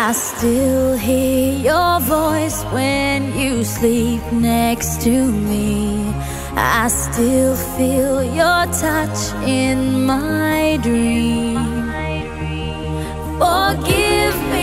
I still hear your voice when you sleep next to me. I still feel your touch in my dream. Forgive me